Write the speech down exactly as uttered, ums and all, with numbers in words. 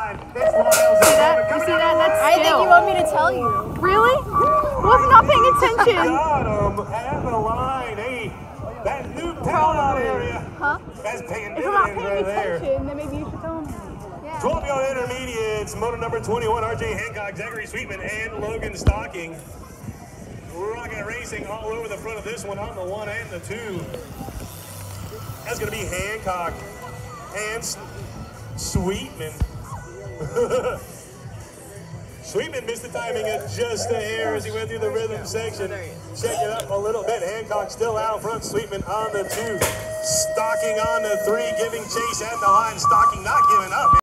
that? You see that? That's I think you want me to tell you. Really? Was not paying attention. Got him at the line. Hey, that new penalty area. Huh? That's paying If I'm not dividends paying right there. attention, then maybe you should tell me. Yeah. twelve-year-old intermediates, motor number twenty-one, R J Hancock, Zachary Sweetman, and Logan Stocking. Rocket racing all over the front of this one on the one and the two. That's going to be Hancock and Sweetman. Sweetman missed the timing at just a hair as he went through the rhythm section. Check it up a little bit. Hancock still out front. Sweetman on the two. Stocking on the three, giving chase at the line. Stocking not giving up.